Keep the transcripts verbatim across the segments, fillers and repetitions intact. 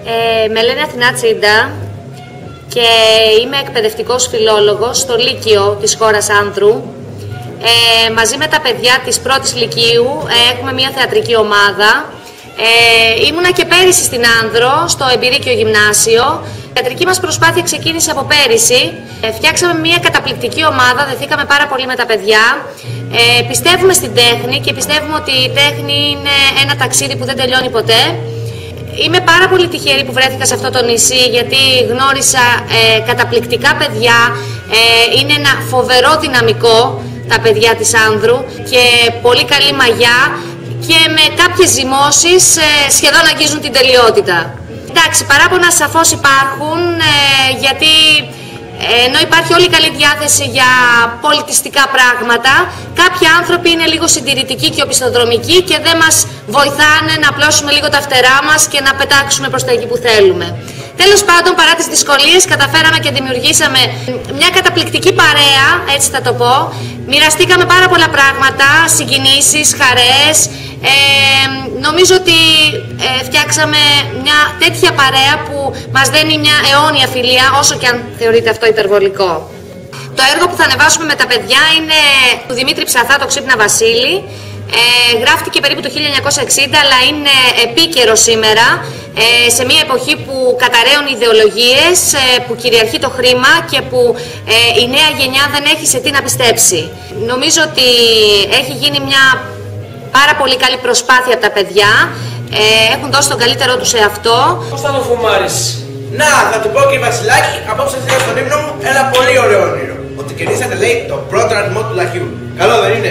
Ε, με λένε Αθηνά Τσίντα και είμαι εκπαιδευτικός φιλόλογος στο Λύκειο της χώρας Άνδρου. Ε, μαζί με τα παιδιά της πρώτης Λυκείου ε, έχουμε μια θεατρική ομάδα. Ε, ήμουνα και πέρυσι στην Άνδρο, στο Εμπειρίκιο Γυμνάσιο. Η θεατρική μας προσπάθεια ξεκίνησε από πέρυσι. Ε, φτιάξαμε μια καταπληκτική ομάδα, δεθήκαμε πάρα πολύ με τα παιδιά. Ε, πιστεύουμε στην τέχνη και πιστεύουμε ότι η τέχνη είναι ένα ταξίδι που δεν τελειώνει ποτέ. Είμαι πάρα πολύ τυχερή που βρέθηκα σε αυτό το νησί, γιατί γνώρισα ε, καταπληκτικά παιδιά. Ε, είναι ένα φοβερό δυναμικό τα παιδιά της Άνδρου και πολύ καλή μαγιά και με κάποιες ζυμώσεις ε, σχεδόν αγγίζουν την τελειότητα. Εντάξει, παράπονα σαφώς υπάρχουν, ε, γιατί ε, ενώ υπάρχει όλη καλή διάθεση για πολιτιστικά πράγματα, κάποιοι άνθρωποι είναι λίγο συντηρητικοί και οπισθοδρομικοί και δεν μας βοηθάνε να απλώσουμε λίγο τα φτερά μας και να πετάξουμε προς τα εκεί που θέλουμε. Τέλος πάντων, παρά τις δυσκολίες, καταφέραμε και δημιουργήσαμε μια καταπληκτική παρέα, έτσι θα το πω. Μοιραστήκαμε πάρα πολλά πράγματα, συγκινήσεις, χαρές. Ε, νομίζω ότι ε, φτιάξαμε μια τέτοια παρέα που μας δένει μια αιώνια φιλία, όσο και αν θεωρείται αυτό υπερβολικό. Το έργο που θα ανεβάσουμε με τα παιδιά είναι του Δημήτρη Ψαθά, το Ξύπνα Βασίλη. Ε, γράφτηκε περίπου το χίλια εννιακόσια εξήντα, αλλά είναι επίκαιρο σήμερα, ε, σε μια εποχή που καταραίουν ιδεολογίες, ε, που κυριαρχεί το χρήμα και που ε, η νέα γενιά δεν έχει σε τι να πιστέψει. Νομίζω ότι έχει γίνει μια πάρα πολύ καλή προσπάθεια από τα παιδιά, ε, έχουν δώσει τον καλύτερό τους σε αυτό. Πώς θα το φουμάρεις? Να, θα του πω και Βασιλάκη, απόψε θέλω στον ύμνο μου ένα πολύ ωραίο όνειρο. Ότι κερδίσατε, λέει, το πρώτο αριθμό του λαχιού. Καλό δεν είναι?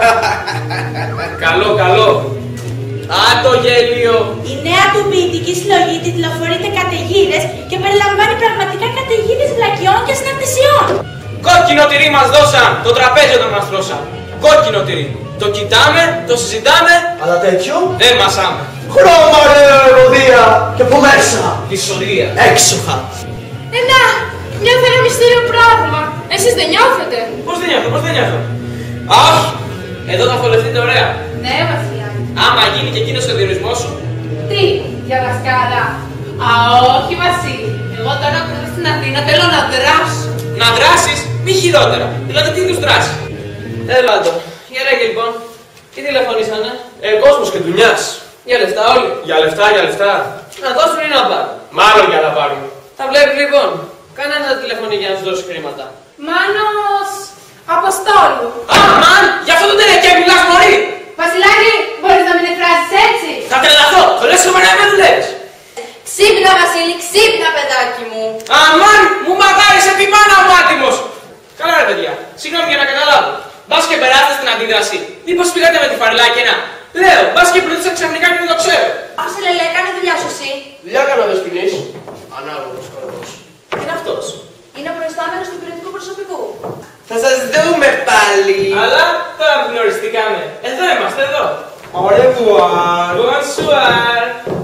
Καλό, καλό. Α, το γέλιο. Η νέα του ποιητική συλλογή τιτλοφορείται καταιγίδες και περιλαμβάνει πραγματικά καταιγίδες βλακιών και συναρτησιών. Κόκκινο τυρί μας δώσαν, το τραπέζι όταν μας τρώσαν. Κόκκινο τυρί. Το κοιτάμε, το συζητάμε, αλλά τέτοιο δεν μασάμε. Χρώμα, ρε ευωδία, και από μέσα. Ισορία. Έξοχα. Ε, να, νιώθω ένα μυστήριο πράγμα. Εσείς δεν νιώθετε? Πώς δεν νιώθω, πώς δεν νιώθω? Αχ, εδώ θα φολευτείτε ωραία. Ναι, Βασιλιάκη. Άμα γίνει και εκείνος ο διορισμός σου. Τι, για δασκάλα? Α, όχι, Βασίλη. Εγώ τώρα που είμαι στην Αθήνα θέλω να δράσω. Να δράσεις, μη χειρότερα. Δηλαδή τι είδους δράση? Έλα το. Για λέγε λοιπόν. Τι τηλεφωνήσανε? Ε, κόσμος και δουλειάς. Για λεφτά όλοι. Για λεφτά, για λεφτά. Να δώσουν ή να πάρουν? Μάλλον για να πάρουν. Τα βλέπει λοιπόν. Κάνε ένα τηλεφωνή για να σου δώσει χρήματα. Μάνος Αποστόλου. Α, μαν! Γι' αυτό το τελεκέ μιλάς μωρή! Βασιλάκη, μπορείς να μην εκφράσεις έτσι? Θα τρελαθώ! Το λες και μένα με δουλεύεις! Ξύπνα, Βασίλη, ξύπνα, παιδάκι μου. Αμάν! Μου μαγάρισε την μάνα μου άτιμος! Καλά ρε παιδιά, συγγνώμη για να καταλάβω. Μπας και περάστε στην αντίδραση. Μήπως πήγατε με τη φαρλάκη ένα? Λέω, μπας και πλούτησα ξαφνικά και δεν το ξέρω. Άσε λελέ, κάνε δουλειά σου εσύ. Δουλειά κάνω δεν σκηνείς. Ανάλογος κορδός. Τι είναι αυτός? Είναι ο προϊστάμενος του υπηρετικού προσωπικού. Θα σας δούμε πάλι. Αλλά τώρα που γνωριστήκαμε. Εδώ είμαστε, εδώ. Au revoir. Bonsoir.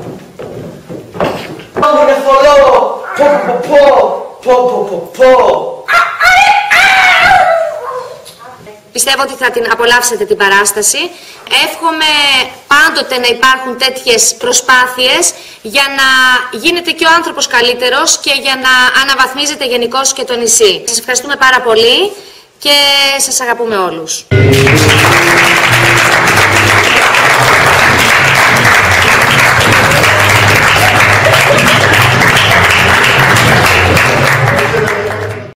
Άμονε θολό. Πω πω πω. Πω πω πω πω. Πιστεύω ότι θα την απολαύσετε την παράσταση. Εύχομαι πάντοτε να υπάρχουν τέτοιες προσπάθειες για να γίνεται και ο άνθρωπος καλύτερος και για να αναβαθμίζεται γενικώς και το νησί. Σας ευχαριστούμε πάρα πολύ και σας αγαπούμε όλους.